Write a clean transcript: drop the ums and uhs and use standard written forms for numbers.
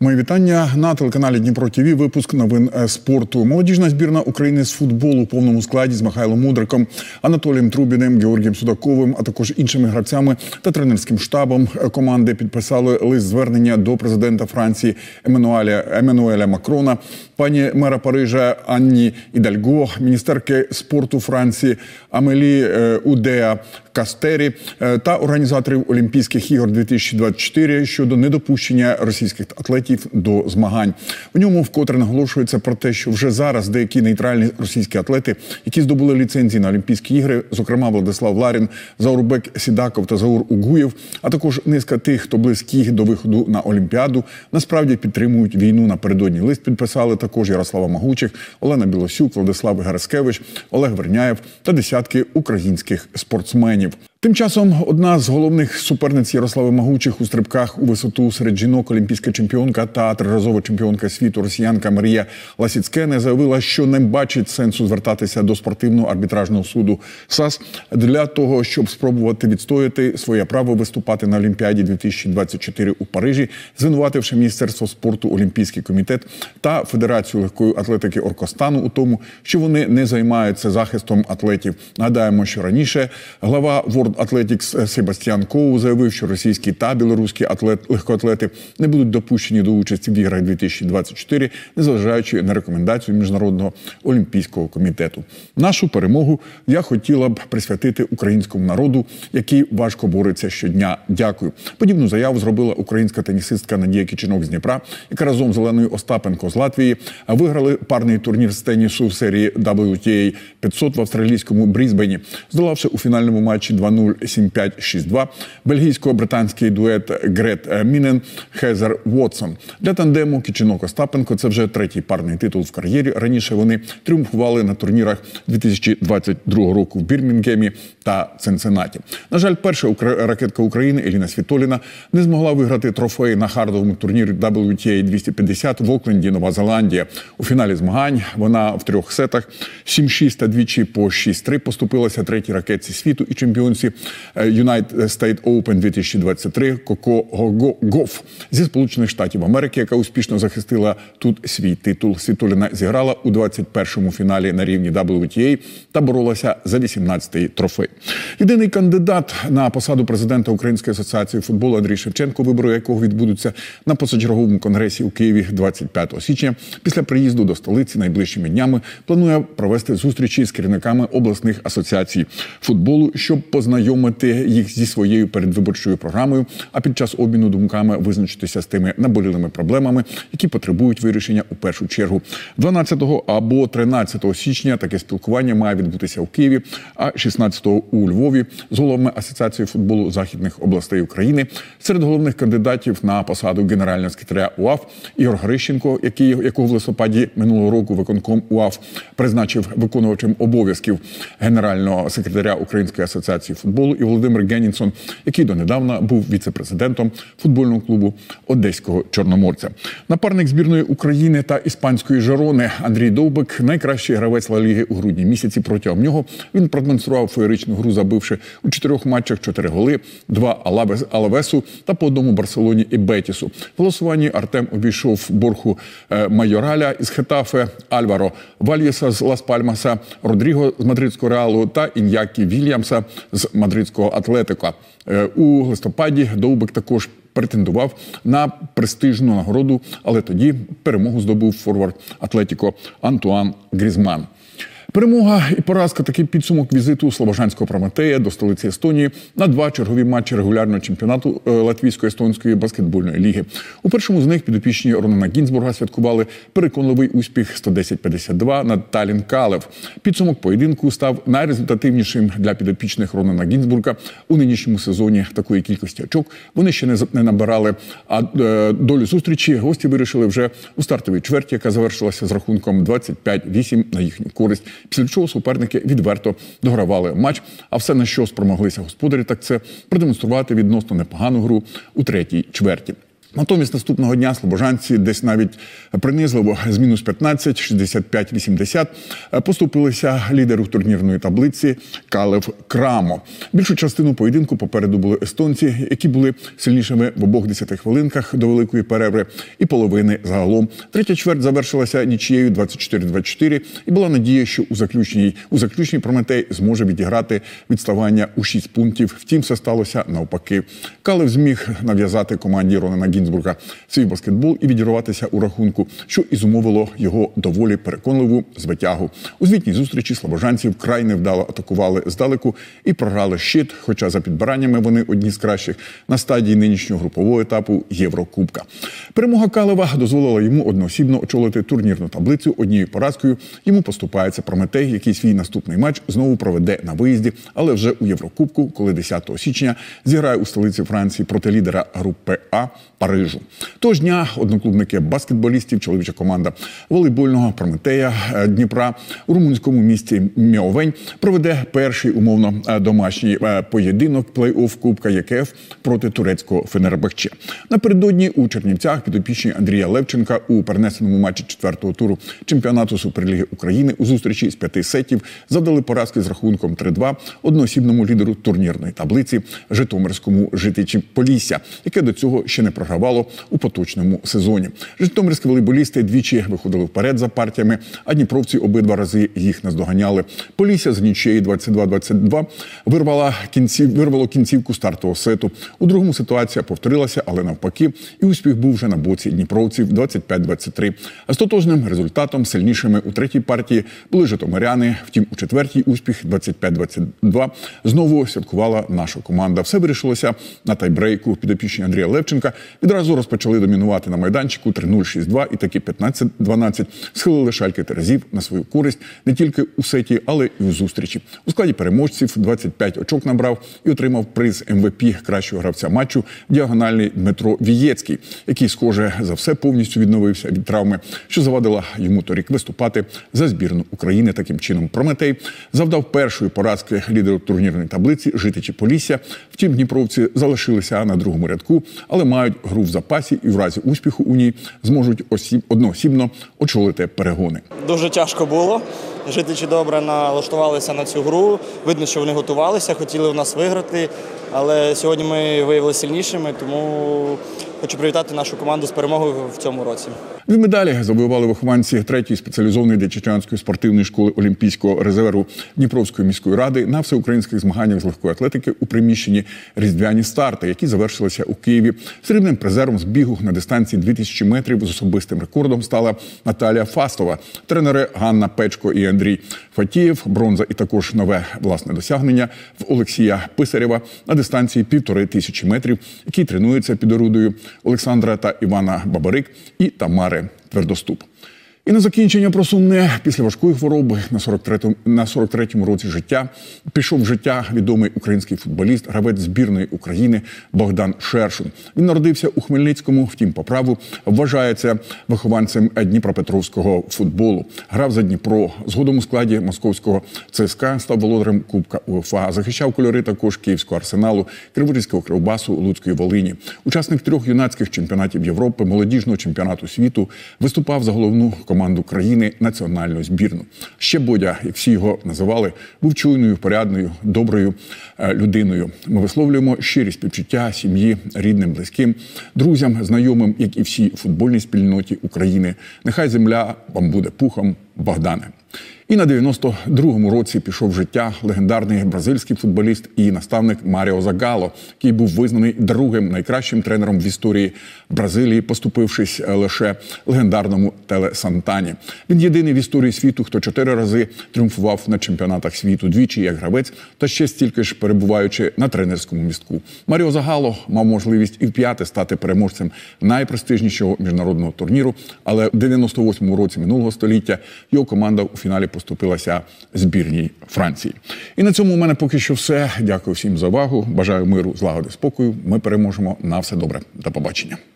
Мої вітання на телеканалі Дніпро ТВ. Випуск новин спорту. Молодіжна збірна України з футболу у повному складі з Михайлом Мудриком, Анатолієм Трубіним, Георгієм Судаковим, а також іншими гравцями та тренерським штабом команди підписали лист звернення до президента Франції Еммануеля Макрона, пані мера Парижа Анні Ідальго, міністерки спорту Франції Амелі Удеа Кастері та організаторів Олімпійських ігор 2024 щодо недопущення російських атлетів до змагань. У ньому вкотре наголошується про те, що вже зараз деякі нейтральні російські атлети, які здобули ліцензії на Олімпійські ігри, зокрема Владислав Ларін, Заурбек Сідаков та Заур Угуєв, а також низка тих, хто близькі до виходу на Олімпіаду, насправді підтримують війну напередодні. Лист підписали також Ярослава Магучих, Олена Білосюк, Владислав Гераскевич, Олег Верняєв та десятки українських спортсменів. Тим часом одна з головних суперниць Ярослави Магучих у стрибках у висоту серед жінок, олімпійська чемпіонка та триразова чемпіонка світу росіянка Марія Ласіцкене заявила, що не бачить сенсу звертатися до спортивного арбітражного суду САС для того, щоб спробувати відстояти своє право виступати на Олімпіаді 2024 у Парижі, звинувативши Міністерство спорту, Олімпійський комітет та Федерацію легкої атлетики Оркостану у тому, що вони не займаються захистом атлетів. Нагадаємо, що раніше глава World Athletics Себастьян Коу заявив, що російські та білоруські легкоатлети не будуть допущені до участі в іграх 2024, незважаючи на рекомендацію Міжнародного олімпійського комітету. Нашу перемогу я хотіла б присвятити українському народу, який важко бореться щодня. Дякую. Подібну заяву зробила українська тенісистка Надія Кичинок з Дніпра, яка разом з Оленою Остапенко з Латвії виграли парний турнір з тенісу в серії WTA 500 в австралійському Брізбені, здолавши у фінальному матчі 2-0 7-5, 6-2 бельгійсько-британський дует Грет Мінен Хезер Вотсон. Для тандему Кичинок-Остапенко це вже третій парний титул в кар'єрі. Раніше вони тріумфували на турнірах 2022 року в Бірмінгемі та Цинциннаті. На жаль, перша ракетка України Еліна Світоліна не змогла виграти трофей на хардовому турнірі WTA 250 в Окленді, Нова Зеландія. У фіналі змагань вона в трьох сетах 7-6 та двічі по 6-3 поступилася третій ракетці світу і чемпіонці United States Open 2023 Коко Гофф зі Сполучених Штатів Америки, яка успішно захистила тут свій титул. Світоліна зіграла у 21-му фіналі на рівні WTA та боролася за 18-й трофей. Єдиний кандидат на посаду президента Української асоціації футболу Андрій Шевченко, вибори якого відбудуться на позачерговому конгресі у Києві 25 січня, після приїзду до столиці найближчими днями планує провести зустрічі з керівниками обласних асоціацій футболу, щоб познайомити їх зі своєю передвиборчою програмою, а під час обміну думками визначитися з тими наболілими проблемами, які потребують вирішення у першу чергу. 12 або 13 січня таке спілкування має відбутися у Києві, а 16-го у Львові з головами Асоціації футболу західних областей України. Серед головних кандидатів на посаду генерального секретаря УАФ Ігор Грищенко, якого в листопаді минулого року виконком УАФ призначив виконувачем обов'язків генерального секретаря Української асоціації футболу, і Володимир Генінсон, який донедавна був віце-президентом футбольного клубу Одеського Чорноморця. Напарник збірної України та іспанської Жерони Андрій Довбик – найкращий гравець Ла Ліги у грудні місяці. Протягом нього він продемонстрував феєричну гру, забивши у 4 матчах 4 голи, 2 Алавесу та по одному Барселоні і Бетісу. В голосуванні Артем обійшов Борху Майораля із Хетафе, Альваро Вальєса з Лас-Пальмаса, Родріго з мадридського Реалу та Іньякі Вільямса з мадридського Атлетико. У листопаді Довбик також претендував на престижну нагороду, але тоді перемогу здобув форвард Атлетико Антуан Грізман. Перемога і поразка – такий підсумок візиту Слобожанського Прометея до столиці Естонії на 2 чергові матчі регулярного чемпіонату Латвійсько-естонської баскетбольної ліги. У першому з них підопічні Ронана Гінзбурга святкували переконливий успіх 110-52 над Таллін Калев. Підсумок поєдинку став найрезультативнішим для підопічних Ронана Гінзбурга у нинішньому сезоні. Такої кількості очок вони ще не набирали, а долю зустрічі гості вирішили вже у стартовій чверті, яка завершилася з рахунком 25-8 на їхню користь. Після чого суперники відверто догравали матч, а все, на що спромоглися господарі, так це продемонструвати відносно непогану гру у третій чверті. Натомість наступного дня слобожанці десь навіть принизливо з мінус 15, 65-80 поступилися лідеру турнірної таблиці Калев Крамо. Більшу частину поєдинку попереду були естонці, які були сильнішими в обох 10 хвилинках до великої перерви і половини загалом. Третя чверть завершилася нічією 24-24 і була надія, що у заключній Прометей зможе відіграти відставання у 6 пунктів. Втім, все сталося навпаки. Калев зміг нав'язати команді Ронана Гінзбурга свій баскетбол і відірватися у рахунку, що і зумовило його доволі переконливу звитягу. У звітній зустрічі слобожанці вкрай невдало атакували здалеку і програли щит, хоча за підбираннями вони одні з кращих на стадії нинішнього групового етапу Єврокубка. Перемога Калева дозволила йому одноосібно очолити турнірну таблицю. Однією поразкою йому поступається Прометей, який свій наступний матч знову проведе на виїзді, але вже у Єврокубку, коли 10 січня зіграє у столиці Франції проти лідера групи А Парижу. Того ж дня одноклубники баскетболістів, чоловіча команда волейбольного Прометея Дніпра у румунському місті Міовень проведе перший умовно домашній поєдинок плей-офф Кубка ЄКФ проти турецького Фенербахче. Напередодні у Чернівцях підопічні Андрія Левченка у перенесеному матчі 4-го туру чемпіонату Суперліги України у зустрічі з 5 сетів завдали поразки з рахунком 3-2 одноосібному лідеру турнірної таблиці житомирському Житичі Полісся, яке до цього ще не програвало у поточному сезоні. Житомирські волейболісти двічі виходили вперед за партіями, а дніпровці обидва рази їх наздоганяли. Полісся з нічиєю 22-22 вирвало кінцівку стартового сету. У другому ситуація повторилася, але навпаки, і успіх був вже на боці дніпровців 25-23. Остаточним результатом сильнішими у третій партії були житомиряни. Втім, у четвертій успіх 25-22 знову святкувала наша команда. Все вирішилося на тайбрейку. Підопічні Андрія Левченка відразу розпочали домінувати на майданчику 3-0, 6-2 і таки 15-12 схилили шальки терезів на свою користь не тільки у сеті, але і у зустрічі. У складі переможців 25 очок набрав і отримав приз МВП кращого гравця матчу діагональний Дмитро Вієцький, який, схоже за все, повністю відновився від травми, що завадила йому торік виступати за збірну України. Таким чином, Прометей завдав першої поразки лідеру турнірної таблиці Житичі Полісся. Втім, дніпровці залишилися на другому рядку, але мають гру в запасі і в разі успіху у ній зможуть одноосібно очолити перегони. Дуже тяжко було. Житичі добре налаштувалися на цю гру. Видно, що вони готувалися, хотіли в нас виграти. Але сьогодні ми виявилися сильнішими, тому хочу привітати нашу команду з перемогою в цьому році. Дві медалі завоювали вихованці 3-ї спеціалізованої дитячо-юнацької спортивної школи Олімпійського резерву Дніпровської міської ради на всеукраїнських змаганнях з легкої атлетики у приміщенні «Різдвяні старти», які завершилися у Києві. Срібним призером з бігу на дистанції 2000 метрів з особистим рекордом стала Наталія Фастова. Тренери Ганна Печко і Андрій Фатієв, бронза і також нове власне досягнення в Олексія Писарєва на дистанції 1500 метрів, який тренується під орудою Олександра та Івана Бабарик і Тамари Твердоступ. І на закінчення про сумне. Після важкої хвороби на 43-му році життя пішов в життя відомий український футболіст, гравець збірної України Богдан Шершун. Він народився у Хмельницькому, втім по праву вважається вихованцем Дніпропетровського футболу. Грав за Дніпро. Згодом у складі московського ЦСКА став володарем Кубка УЄФА. Захищав кольори також Київського Арсеналу, Криворізького Кривбасу, Луцької Волині. Учасник 3 юнацьких чемпіонатів Європи, молодіжного чемпіонату світу, виступав за головну команду країни, національну збірну. Ще Бодя, як всі його називали, був чуйною, порядною, доброю людиною. Ми висловлюємо щирі співчуття сім'ї, рідним, близьким, друзям, знайомим, як і всій футбольній спільноті України. Нехай земля вам буде пухом, Богдане. І на 92-му році пішов в життя легендарний бразильський футболіст і наставник Маріо Загало, який був визнаний другим найкращим тренером в історії Бразилії, поступившись лише легендарному Теле Сантані. Він єдиний в історії світу, хто 4 рази тріумфував на чемпіонатах світу, двічі як гравець, та ще стільки ж перебуваючи на тренерському містку. Маріо Загало мав можливість і вп'яте стати переможцем найпрестижнішого міжнародного турніру, але в 98-му році минулого століття його команда у фіналі поступилася збірній Франції. І на цьому у мене поки що все. Дякую всім за увагу. Бажаю миру, злагоди, спокою. Ми переможемо. На все добре. До побачення.